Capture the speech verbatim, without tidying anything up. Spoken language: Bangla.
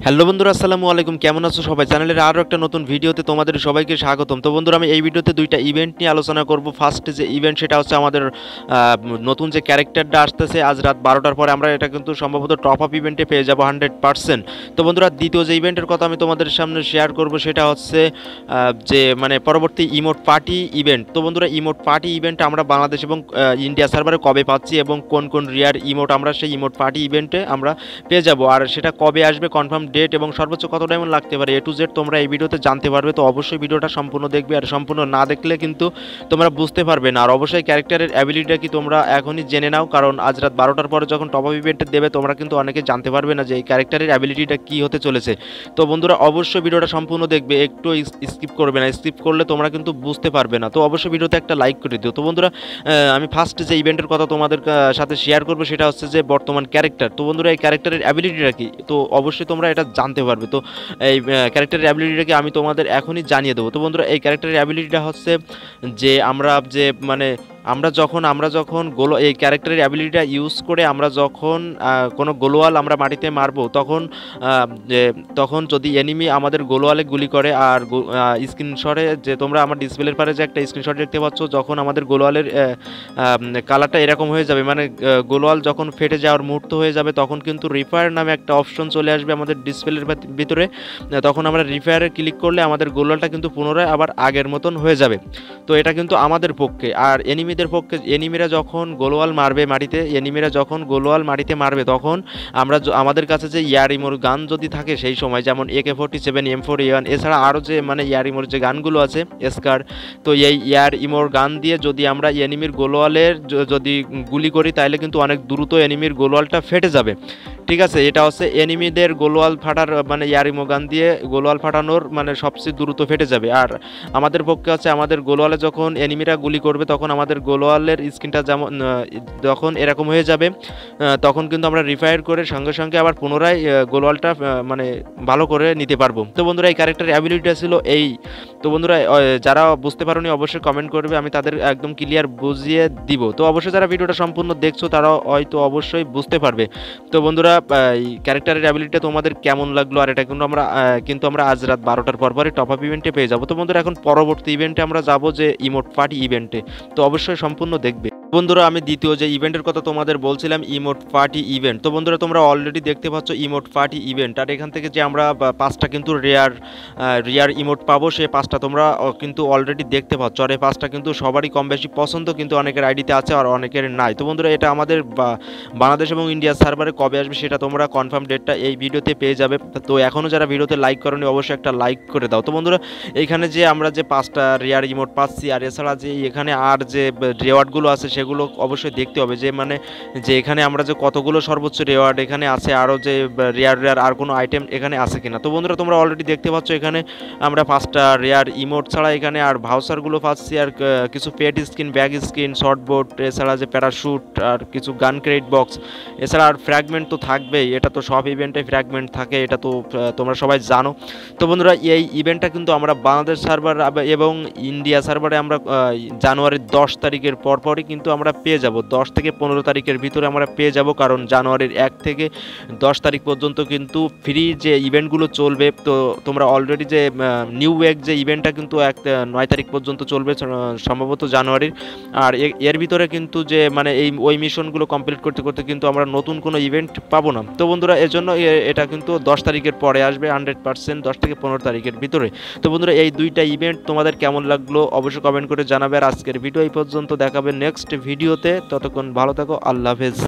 হ্যালো বন্ধুরা, আসসালামু আলাইকুম। কেমন আছো সবাই? চ্যানেলের আরও একটা নতুন ভিডিওতে তোমাদের সবাইকে স্বাগতম। তো বন্ধুরা, আমি এই ভিডিওতে দুইটা ইভেন্ট নিয়ে আলোচনা করব। ফার্স্ট যে ইভেন্ট সেটা হচ্ছে আমাদের আহ, নতুন যে ক্যারেক্টারটা আসতেছে আজ রাত বারোটার পরে, আমরা এটা কিন্তু সম্ভবত টপ আপ ইভেন্টে পেয়ে যাবো হান্ড্রেড পার্সেন্ট। তো বন্ধুরা, দ্বিতীয় যে ইভেন্টের কথা আমি তোমাদের সামনে শেয়ার করব সেটা হচ্ছে আহ, যে মানে পরবর্তী ইমোট পার্টি ইভেন্ট। তো বন্ধুরা, ইমোট পার্টি ইভেন্ট আমরা বাংলাদেশ এবং আহ, ইন্ডিয়া সার্ভারে কবে পাচ্ছি এবং কোন কোন রিয়ার ইমোট আমরা সেই ইমোট পার্টি ইভেন্টে আমরা পেয়ে যাবো, আর সেটা কবে আসবে, কনফার্ম ডেট এবং সর্বোচ্চ কত ডায়মন্ড লাগতে পারে, এ টু জেড তোমরা এই ভিডিওতে জানতে পারবে। তো অবশ্যই ভিডিওটা সম্পূর্ণ দেখবে, আর সম্পূর্ণ না দেখলে কিন্তু তোমরা বুঝতে পারবে না। আর অবশ্যই ক্যারেক্টারের অ্যাবিলিটিটা কি তোমরা এখনই জেনে নাও, কারণ আজ রাত বারোটার পরে যখন টপ আপ ইভেন্টে দেবে তোমরা কিন্তু অনেকে জানতে পারবে না যে এই ক্যারেক্টারের অ্যাবিলিটিটা কী হতে চলেছে। তো বন্ধুরা, অবশ্যই ভিডিওটা সম্পূর্ণ দেখবে, একটু স্কিপ করবে না। স্কিপ করলে তোমরা কিন্তু বুঝতে পারবে না। তো অবশ্যই ভিডিওতে একটা লাইক করে দিও। তো বন্ধুরা, আমি ফার্স্ট যে ইভেন্টের কথা তোমাদের সাথে শেয়ার করবো সেটা হচ্ছে যে বর্তমান ক্যারেক্টার। তো বন্ধুরা, এই ক্যারেক্টারের অ্যাবিলিটিটা কি, তো অবশ্যই তোমরা এটা জানতে পারবে। তো এই ক্যারেক্টারের অ্যাবিলিটিটাকে আমি তোমাদের এখনই জানিয়ে দেবো। তো বন্ধুরা, এই ক্যারেক্টারের অ্যাবিলিটিটা হচ্ছে যে আমরা যে মানে আমরা যখন আমরা যখন গোলো এই ক্যারেক্টারের অ্যাবিলিটিটা ইউজ করে আমরা যখন কোনো গোলোয়াল আমরা মাটিতে মারবো, তখন যে তখন যদি এনিমি আমাদের গোলোয়ালে গুলি করে, আর স্ক্রিনশটে যে তোমরা আমার ডিসপ্লের পারে যে একটা স্ক্রিনশট দেখতে পাচ্ছ, যখন আমাদের গোলোয়ালের কালারটা এরকম হয়ে যাবে, মানে গোলোয়াল যখন ফেটে যাওয়ার মুহূর্ত হয়ে যাবে, তখন কিন্তু রিফায়ার নামে একটা অপশন চলে আসবে আমাদের ডিসপ্লের ভিতরে। তখন আমরা রিফায়ারে ক্লিক করলে আমাদের গোলোয়ালটা কিন্তু পুনরায় আবার আগের মতন হয়ে যাবে। তো এটা কিন্তু আমাদের পক্ষে। আর এনিমিদের পক্ষে, এনিমিরা যখন গোলোয়াল মারবে মাটিতে, এনিমিরা যখন গোলোয়াল মাটিতে মারবে তখন আমরা আমাদের কাছে যে ইয়ারিমোর গান যদি থাকে সেই সময়, যেমন AK forty seven, M four one, এছাড়া আরও যে মানে ইয়ারিমোর যে গানগুলো আছে এসকার, তো এই ইয়ার ইমোর গান দিয়ে যদি আমরা এনিমির গোলোয়ালের যদি গুলি করি তাহলে কিন্তু অনেক দ্রুত এনিমির গোলোয়ালটা ফেটে যাবে। ঠিক আছে, এটা হচ্ছে এনিমিদের গোলোয়াল ফাটার মানে ইয়ারিমো গান দিয়ে গোলোয়াল ফাটানোর মানে সবচেয়ে দ্রুত ফেটে যাবে। আর আমাদের পক্ষে আছে আমাদের গোলোয়ালে যখন এনিমিরা গুলি করবে তখন আমাদের গোলোয়ালের স্ক্রিনটা যেমন যখন এরকম হয়ে যাবে, তখন কিন্তু আমরা রিফায়ার করে সঙ্গে সঙ্গে আবার পুনরায় গোলোয়ালটা মানে ভালো করে নিতে পারবো। তো বন্ধুরা, এই ক্যারেক্টার অ্যাবিলিটিটা ছিল এই। তো বন্ধুরা, যারা বুঝতে পারোনি অবশ্যই কমেন্ট করবে, আমি তাদের একদম ক্লিয়ার বুঝিয়ে দিব। তো অবশ্যই যারা ভিডিওটা সম্পূর্ণ দেখছো তারা হয়তো অবশ্যই বুঝতে পারবে। তো বন্ধুরা, এই ক্যারেক্টারের অ্যাবিলিটিটা তোমাদের কেমন লাগলো, আর এটা কিন্তু আমরা কিন্তু আমরা আজ রাত বারোটার পর পরই টপ আপ ইভেন্টে পেয়ে যাবো। তো বন্ধুরা, এখন পরবর্তী ইভেন্টে আমরা যাবো যে ইমোট পার্টি ইভেন্টে। তো অবশ্যই সম্পূর্ণ দেখবে। বন্ধুরা, আমি দ্বিতীয় যে ইভেন্টের কথা তোমাদের বলছিলাম ইমোট পার্টি ইভেন্ট। তো বন্ধুরা, তোমরা অলরেডি দেখতে পাচ্ছ ইমোট পার্টি ইভেন্ট, আর এখান থেকে যে আমরা পাঁচটা কিন্তু রেয়ার রেয়ার ইমোট পাবো, সেই পাঁচটা তোমরা কিন্তু অলরেডি দেখতে পাচ্ছ। আর এই পাঁচটা কিন্তু সবারই কম বেশি পছন্দ, কিন্তু অনেকের আইডিতে আছে আর অনেকের নাই। তো বন্ধুরা, এটা আমাদের বাংলাদেশ এবং ইন্ডিয়া সার্ভারে কবে আসবে সেটা তোমরা কনফার্ম ডেটটা এই ভিডিওতে পেয়ে যাবে। তো এখনও যারা ভিডিওতে লাইক করোনি অবশ্যই একটা লাইক করে দাও। তো বন্ধুরা, এইখানে যে আমরা যে পাঁচটা রেয়ার ইমোট পাচ্ছি, আর এছাড়া যে এখানে আর যে রেওয়ার্ডগুলো আছে সেগুলো অবশ্যই দেখতে হবে, যে মানে যে এখানে আমরা যে কতগুলো সর্বোচ্চ রেওয়ার্ড এখানে আছে, আরও যে রেয়ার রেয়ার আর কোনো আইটেম এখানে আছে কিনা। তো বন্ধুরা, তোমরা অলরেডি দেখতে পাচ্ছ এখানে আমরা পাঁচটা রেয়ার ইমোট ছাড়া এখানে আর ভাউচারগুলো পাচ্ছি, আর কিছু paid skin, bag skin, short boat, এছাড়া যে প্যারাশুট, আর কিছু গান ক্রেডিট বক্স, এছাড়া আর ফ্র্যাগমেন্ট তো থাকবেই। এটা তো সব ইভেন্টে ফ্র্যাগমেন্ট থাকে, এটা তো তোমরা সবাই জানো। তো বন্ধুরা, এই ইভেন্টটা কিন্তু আমরা বাংলাদেশ সার্ভার এবং ইন্ডিয়া সার্ভারে আমরা জানুয়ারির দশ তারিখের পরপরই কিন্তু আমরা পেয়ে যাব। দশ থেকে পনেরো তারিখের ভিতরে আমরা পেয়ে যাব, কারণ জানুয়ারির এক থেকে দশ তারিখ পর্যন্ত কিন্তু ফ্রি যে ইভেন্টগুলো চলবে। তো তোমরা অলরেডি যে নিউ ওয়েক যে ইভেন্টটা কিন্তু এক নয় তারিখ পর্যন্ত চলবে সম্ভবত জানুয়ারির। আর এর ভিতরে কিন্তু যে মানে এই ওই মিশনগুলো কমপ্লিট করতে করতে কিন্তু আমরা নতুন কোনো ইভেন্ট পাবো না। তো বন্ধুরা, এর জন্য এটা কিন্তু দশ তারিখের পরে আসবে হান্ড্রেড পার্সেন্ট, দশ থেকে পনেরো তারিখের ভিতরে। তো বন্ধুরা, এই দুইটা ইভেন্ট তোমাদের কেমন লাগলো অবশ্যই কমেন্ট করে জানাবে। আর আজকের ভিডিও এই পর্যন্ত, দেখাবে নেক্সট ভিডিওতে। ততক্ষণ ভালো থাকো, আল্লাহ হাফেজ।